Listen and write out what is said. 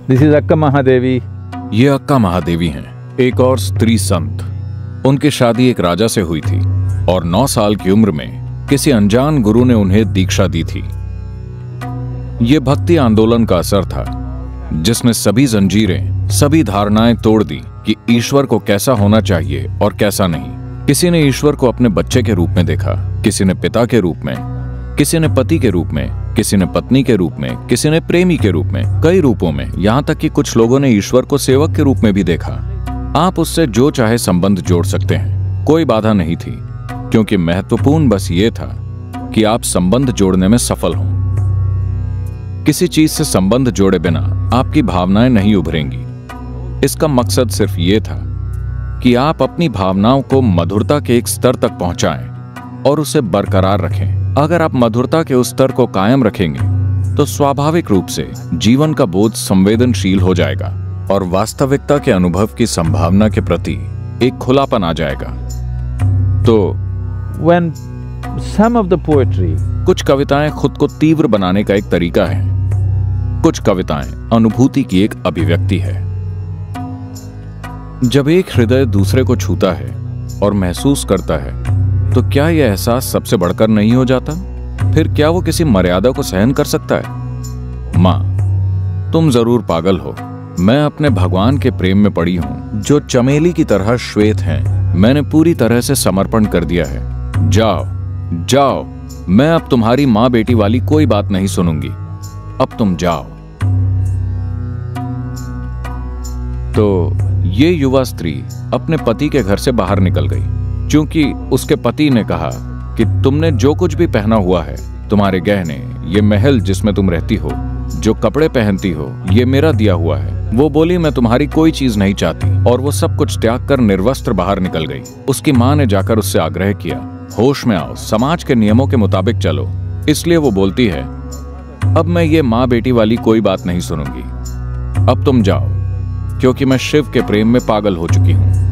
This is अक्का महादेवी। ये अक्का महादेवी हैं, एक और स्त्री संत। उनकी शादी एक राजा से हुई थी और 9 साल की उम्र में किसी अनजान गुरु ने उन्हें दीक्षा दी थी। ये भक्ति आंदोलन का असर था जिसने सभी जंजीरें, सभी धारणाएं तोड़ दी कि ईश्वर को कैसा होना चाहिए और कैसा नहीं। किसी ने ईश्वर को अपने बच्चे के रूप में देखा, किसी ने पिता के रूप में, किसी ने पति के रूप में, किसी ने पत्नी के रूप में, किसी ने प्रेमी के रूप में, कई रूपों में। यहां तक कि कुछ लोगों ने ईश्वर को सेवक के रूप में भी देखा। आप उससे जो चाहे संबंध जोड़ सकते हैं, कोई बाधा नहीं थी, क्योंकि महत्वपूर्ण बस ये था कि आप संबंध जोड़ने में सफल हों। किसी चीज से संबंध जोड़े बिना आपकी भावनाएं नहीं उभरेंगी। इसका मकसद सिर्फ ये था कि आप अपनी भावनाओं को मधुरता के एक स्तर तक पहुंचाएं और उसे बरकरार रखें। अगर आप मधुरता के उस स्तर को कायम रखेंगे तो स्वाभाविक रूप से जीवन का बोध संवेदनशील हो जाएगा और वास्तविकता के अनुभव की संभावना के प्रति एक खुलापन आ जाएगा। तो When some of the poetry, कुछ कविताएं खुद को तीव्र बनाने का एक तरीका है, कुछ कविताएं अनुभूति की एक अभिव्यक्ति है। जब एक हृदय दूसरे को छूता है और महसूस करता है, तो क्या यह एहसास सबसे बढ़कर नहीं हो जाता? फिर क्या वो किसी मर्यादा को सहन कर सकता है? माँ, तुम जरूर पागल हो। मैं अपने भगवान के प्रेम में पड़ी हूं, जो चमेली की तरह श्वेत हैं। मैंने पूरी तरह से समर्पण कर दिया है। जाओ जाओ, मैं अब तुम्हारी माँ बेटी वाली कोई बात नहीं सुनूंगी। अब तुम जाओ। तो ये युवा स्त्री अपने पति के घर से बाहर निकल गई, क्योंकि उसके पति ने कहा कि तुमने जो कुछ भी पहना हुआ है, तुम्हारे गहने, ये महल जिसमें तुम रहती हो, जो कपड़े पहनती हो, ये मेरा दिया हुआ है। वो बोली, मैं तुम्हारी कोई चीज नहीं चाहती, और वो सब कुछ त्याग कर निर्वस्त्र बाहर निकल गई। उसकी माँ ने जाकर उससे आग्रह किया, होश में आओ, समाज के नियमों के मुताबिक चलो। इसलिए वो बोलती है, अब मैं ये माँ बेटी वाली कोई बात नहीं सुनूंगी। अब तुम जाओ, क्योंकि मैं शिव के प्रेम में पागल हो चुकी हूं।